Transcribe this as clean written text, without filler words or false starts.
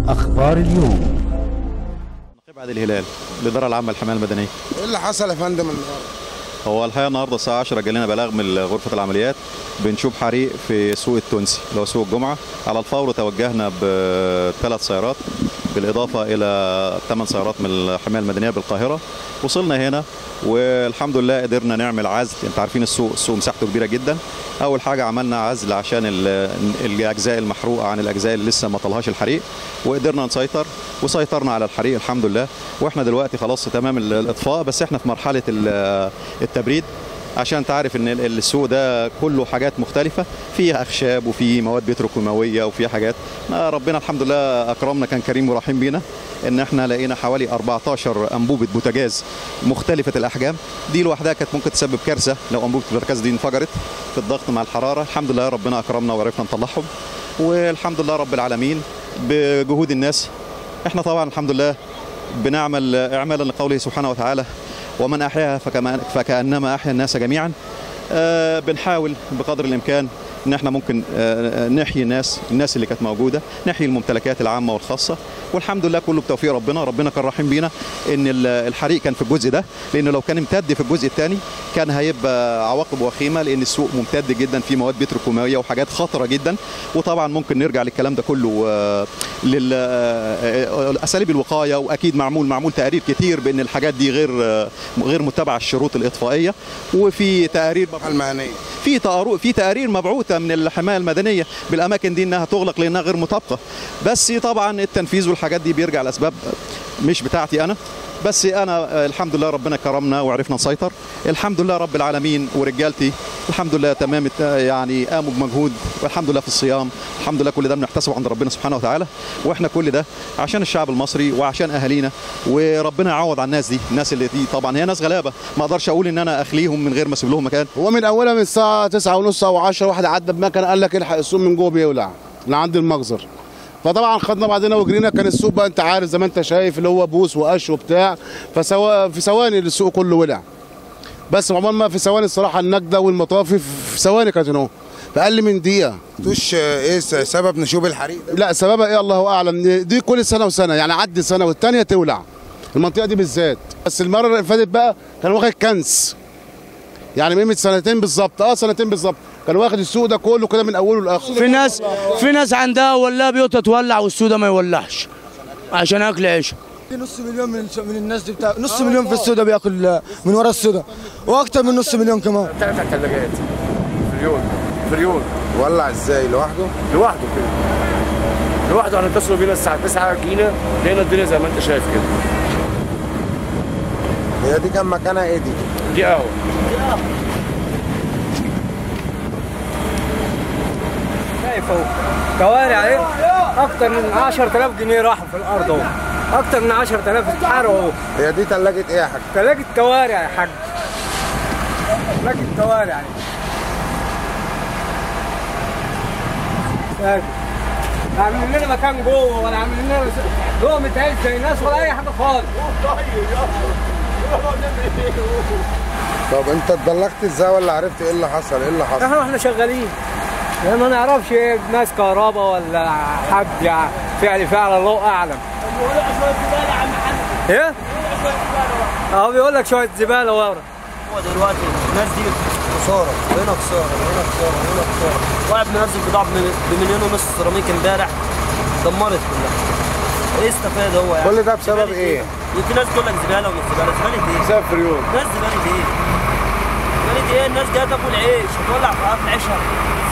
أخبار اليوم. نقيب عادل الهلال، الإدارة العامة للحماية المدنية. ايه اللي حصل يا فندم النهارده؟ هو الحقيقة النهارده الساعة 10 جالنا بلاغ من غرفة العمليات بنشوف حريق في سوق التونسي اللي هو سوق الجمعة. على الفور توجهنا ب3 سيارات بالإضافة إلى 8 سيارات من الحماية المدنية بالقاهرة. وصلنا هنا والحمد لله قدرنا نعمل عزل. انت عارفين السوق مساحته كبيرة جدا. أول حاجة عملنا عزل عشان الأجزاء المحروقة عن الأجزاء اللي لسه ما طلعهاش الحريق، وقدرنا نسيطر وسيطرنا على الحريق الحمد لله. واحنا دلوقتي خلاص تمام الإطفاء، بس احنا في مرحلة التبريد عشان تعرف ان السوق ده كله حاجات مختلفه، فيه اخشاب وفيه مواد بتروكيماويه وفيه حاجات. ربنا الحمد لله اكرمنا، كان كريم ورحيم بينا ان احنا لقينا حوالي 14 انبوبه بوتاجاز مختلفه الاحجام. دي لوحدها كانت ممكن تسبب كارثه لو انبوبه البوتاجاز دي انفجرت في الضغط مع الحراره. الحمد لله ربنا اكرمنا وعرفنا نطلعهم، والحمد لله رب العالمين بجهود الناس. احنا طبعا الحمد لله بنعمل اعمالا لقوله سبحانه وتعالى: ومن أحياها فكأنما أحيا الناس جميعا. بنحاول بقدر الإمكان ان احنا ممكن نحيي الناس اللي كانت موجوده، نحيي الممتلكات العامه والخاصه، والحمد لله كله بتوفيق ربنا كان رحيم بينا ان الحريق كان في الجزء ده، لانه لو كان امتد في الجزء الثاني كان هيبقى عواقب وخيمه، لان السوق ممتد جدا في مواد بتروكيماويه وحاجات خطره جدا. وطبعا ممكن نرجع للكلام ده كله لاساليب الوقايه، واكيد معمول تقارير كتير بان الحاجات دي غير متبعه الشروط الاطفائيه، وفي تقارير المهنيه في تقارير مبعوثه من الحمايه المدنيه بالاماكن دي انها تغلق لانها غير مطابقه. بس طبعا التنفيذ والحاجات دي بيرجع لاسباب مش بتاعتي انا، بس انا الحمد لله ربنا كرمنا وعرفنا نسيطر الحمد لله رب العالمين. ورجالتي الحمد لله تمام يعني قاموا بمجهود، والحمد لله في الصيام الحمد لله كل ده بنحتسبه عند ربنا سبحانه وتعالى. واحنا كل ده عشان الشعب المصري وعشان اهالينا، وربنا يعوض على الناس اللي دي طبعا هي ناس غلابه، ما اقدرش اقول ان انا اخليهم من غير ما اسيب لهم مكان. هو من اولها من الساعه 9:30 او 10 واحد عدى بمكان قال لك الحق السوق من جوه بيولع لعند المجزر. فطبعا خدنا بعضنا وجرينا. كان السوق بقى انت عارف زي ما انت شايف اللي هو بوس وقش وبتاع، في ثواني السوق كله ولع. بس عمال ما في ثواني الصراحه النجده والمطافي في ثواني كانت هنا في اقل من دقيقه. ايه سبب نشوب الحريق ده؟ لا سببها ايه الله اعلم. دي كل سنه وسنه يعني عدي سنه والثانيه تولع المنطقه دي بالذات. بس المره اللي فاتت بقى كان واخد كنس يعني من سنتين بالظبط، سنتين بالظبط كان واخد السوق ده كله كده من اوله لاخره. في ناس عندها ولا بيوتها تولع والسوق ده ما يولعش عشان اكل عيش. في نص مليون من الناس دي نص مليون في السوق ده بياكل من ورا السوق ده، واكتر من نص مليون كمان. 3 ثلاجات في اليوم ولع ازاي لوحده كده لوحده. هنتصلوا بينا الساعه 9 جينا لقينا الدنيا زي ما انت شايف كده. هي دي كان مكانها ايه دي قهوه. شايف اهو كوارع اهي، اكتر من 10,000 جنيه راحوا في الارض اهو، اكتر من 10,000 اتحرقوا اهو. هي دي ثلاجه ايه يا حاج؟ ثلاجه كوارع يا حاج، ثلاجه كوارع يعني. عاملين لنا مكان جوه ولا عاملين لنا جوه متهيألي زي الناس ولا اي حاجه خالص. طب انت اتبلغت ازاي ولا عرفت ايه اللي حصل؟ احنا شغالين يعني ما نعرفش ايه، ناس كهرباء ولا حد يعني فعل الله اعلم. ايه؟ بيقول لك شويه زباله ورا. هو دلوقتي الناس دي خساره، هنا خساره. واحد منزل بضاعه ب1.5 مليون سيراميك امبارح دمرت كلها. ايه استفاد هو يعني؟ كل ده بسبب ايه؟ في ناس تقول لك زباله ومش زباله ايه؟ بسبب فريون. ناس زباله ايه؟ الناس جايه تاكل عيش، تولع في عيشها.